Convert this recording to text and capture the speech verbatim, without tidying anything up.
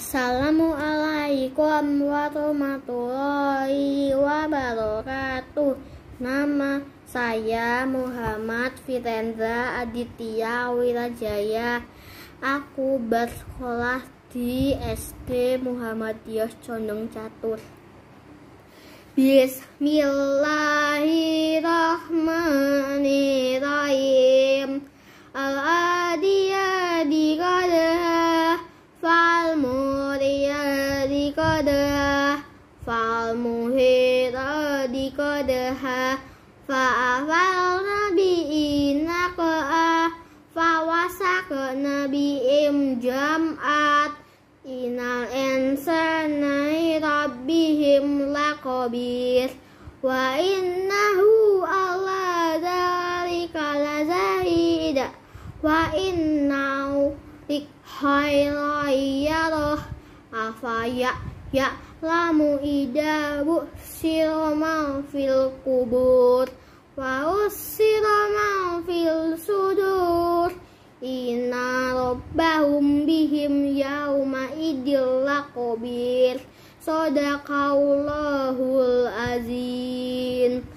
Assalamualaikum warahmatullahi wabarakatuh. Nama saya Muhammad Firendra Aditya Wirajaya. Aku bersekolah di S D Muhammadiyah Condong Catur. Bismillahirrahmanirrahim. Al-adiyadi qadha fal-muriyadi qadha fal-muhiradi qadha fa'afalna bi'ina qa'a fawasakna bi'im jam'at inal insana rabbihim laqabir wa innahu ala dzalika lazahid wa innahu likhairayarah afaya ya'lamu idabu sirama fil kubur wa usirama fil sudur inna rabbahum bihim yauma idil laqabir. Sadaqallahul azim.